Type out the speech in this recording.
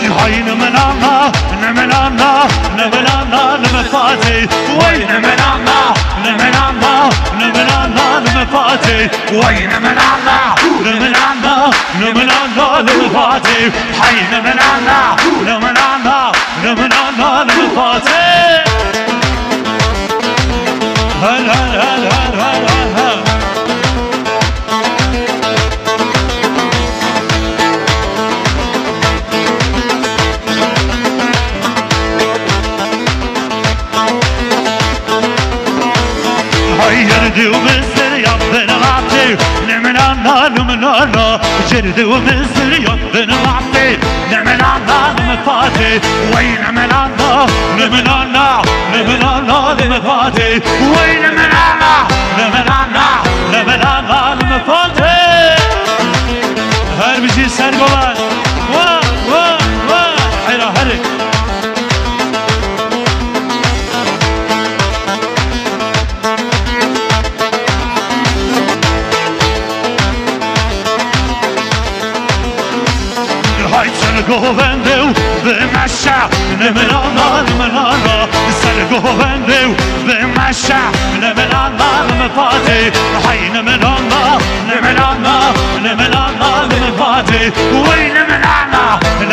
هاي نمنانا نمنانا نمنانا نمفاتي وين نمنانا نمنانا نمنانا نمفاتي وين نمنانا نمنانا نمنانا نمفاتي هاي نمنانا نمنانا نمنانا نمفاتي هل هل هل هل هل هل جردي ومثل يبن معطي نمنانا نمنانا جردي ومثل يبن معطي نمنانا نمفاتي وين نمنانا نمنانا نمنانا نمفاتي وين نمنانا نمنانا نمنانا نمفاتي هر بيجي سرقوان وا وا وا حيرا هري سرقوبندو بمشى نمنانا نمنانا سرقوبندو بمشى نمنانا نمفاتي هاي نمنانا نمنانا نمنانا نمفاتي وين نمنانا